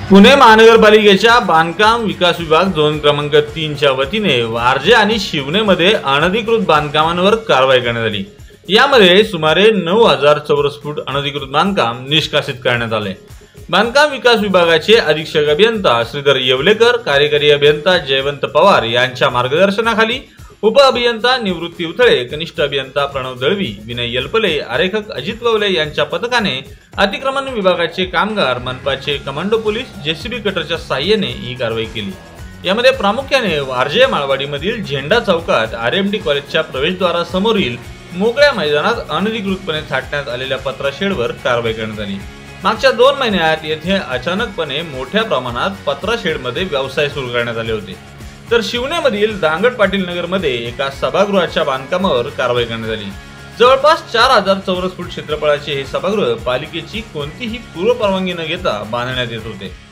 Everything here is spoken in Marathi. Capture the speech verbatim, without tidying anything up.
पुणे महानगरपालिकेच्या बांधकाम विकास विभाग झोन क्रमांक तीनच्या वतीने वारजे आणि शिवनेमध्ये अनधिकृत बांधकामांवर कारवाई करण्यात आली। यामध्ये सुमारे नऊ हजार चौरस फूट अनधिकृत बांधकाम निष्कासित करण्यात आले। बांधकाम विकास विभागाचे अधीक्षक अभियंता श्रीधर येवलेकर, कार्यकारी अभियंता जयवंत पवार यांच्या मार्गदर्शनाखाली उप अभियंता निवृत्ती उथळे, कनिष्ठ अभियंता प्रणव दळवी, विनय यलपले, आरेखक अजित ववले यांच्या पथकाने अतिक्रमण विभागाचे कामगार, मनपाचे कमांडो पोलीस, जेसीबी कटरच्या साहाय्याने ही कारवाई केली। यामध्ये प्रामुख्याने वारजे माळवाडीमधील झेंडा चौकात आरएमडी कॉलेजच्या प्रवेशद्वारासमोरील मोकळ्या मैदानात अनधिकृतपणे थाटण्यात आलेल्या पत्रा शेडवर कारवाई करण्यात आली। मागच्या दोन महिन्यात येथे अचानकपणे मोठ्या प्रमाणात पत्रा शेडमध्ये व्यवसाय सुरू करण्यात आले होते। तर शिवनेमधील दांगड पाटील नगरमध्ये एका सभागृहाच्या बांधकामावर कारवाई करण्यात आली। जवळपास चार हजार चौरस फूट क्षेत्रफळाचे हे सभागृह पालिकेची कोणतीही पूर्व परवानगी न घेता बांधण्यात येत होते।